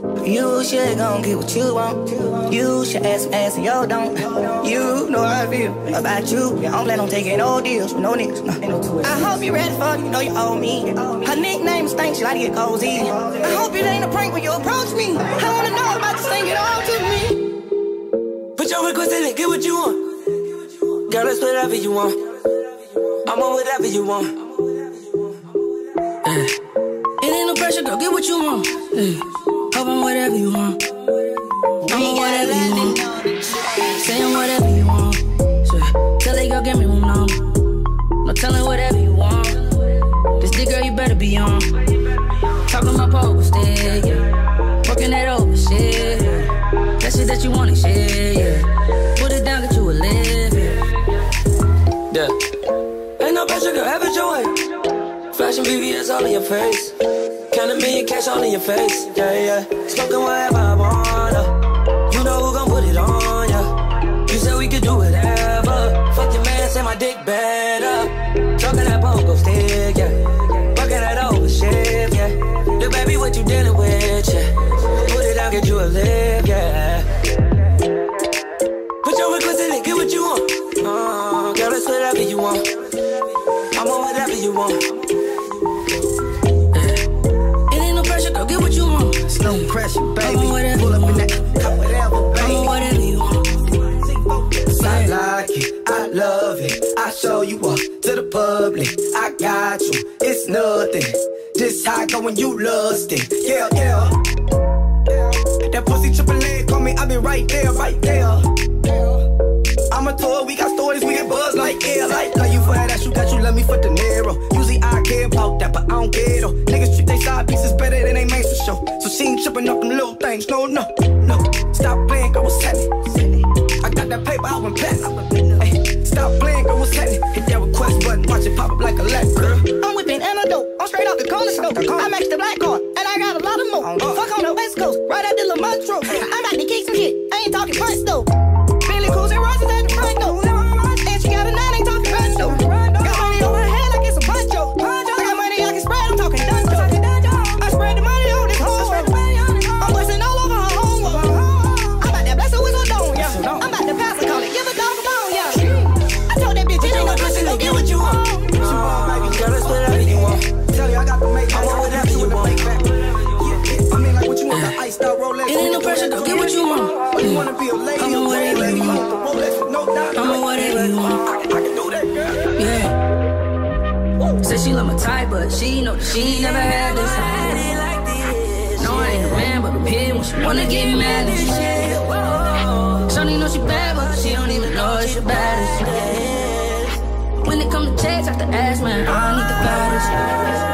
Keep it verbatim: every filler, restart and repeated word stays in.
You should gon' get what you want. You should ask some ass and yo don't. You know how I feel about you. I don't plan on taking no deals with no niggas. No. I hope you ready for it, you know you owe me. Her nickname is Stink, she like to get cozy. I hope it ain't a prank when you approach me. I wanna know about this thing, get on to me. Put your request in and get what you want. Girl, it's whatever you want. I'm on whatever you want. Yeah. It ain't no pressure, girl, get what you want. Yeah. Hope I'm whatever you want. I'm on whatever you want. Say I'm whatever you want. So, tell that girl, give me one number. No telling whatever you want. This dick, girl, you better be on. Talking my poker stick, yeah. Working that over shit, yeah. That shit that you want to share, yeah. Put it down, get you a live, yeah. Yeah. Ain't no pressure, girl, have it your way. Flashing V V S all in your face. Count a million cash all in your face, yeah, yeah. Smoking whatever I wanna. You know who gon' put it on, yeah. You said we could do whatever. Fuck your man, say my dick better. Talking that pogo stick, yeah. Working that over shit, yeah. Look, baby, what you dealing with, yeah. Put it down, get you a live, yeah. Put your request in and get what you want. Uh, girl, it's whatever you want. I'm on whatever you want. Get what you want. It's no pressure, baby. Pull up in that cup, whatever, baby. I'm whatever you want. I like it, I love it. I show you up to the public. I got you, it's nothing. This how I go when you lustin'. Yeah, yeah. That pussy triple A, call me, I be right there, right there. I'm a tour, we got stories, we get buzz like air. Like, love you for that, you got you, love me for the narrow. Usually I care about that, but I don't care though. Niggas treat they side pieces better than they main for show. So she ain't tripping up them little things, no, no, no. Stop playing, girl, what's happening? I got that paper, I went platinum. Hey, stop playing, girl, what's happening? Hit that request button, watch it pop up like a lat, girl. I'm whipping antidote, I'm straight off the corner store. I matched the black card, and I got a lot of more. Uh, Fuck on the West Coast, right at the Lamont Road. I'm about to kick some shit, I ain't talking punch though. Billy Coos and Roses at the front door. And she got a nine, ain't talking punch though. Got money over her head like it's a poncho. I got money I can spread, I'm talking done though. I spread the money on this whole world. I'm busting all over her homework. I'm about to bless her with her dome, yeah. I'm about to pass her, call it, give a dog a bone, yeah. I told that bitch, it ain't no pussy, go get what you want. Girl, it's whatever you want. Tell you I got to make I want whatever you want. I mean, like what you want, the iced out Rolex. It ain't no pressure, go get what you want. You wanna be a lady, I'm a whatever you want. I'm a whatever you want. I can do that, girl. Yeah. Said she love my type, but she know that she never had this. No, I ain't a man, but a pig when she wanna get mad and shit. Shawty know she bad, but she don't even know she bad as shit. When it come to checks, I have to ask, man, I need the baddest.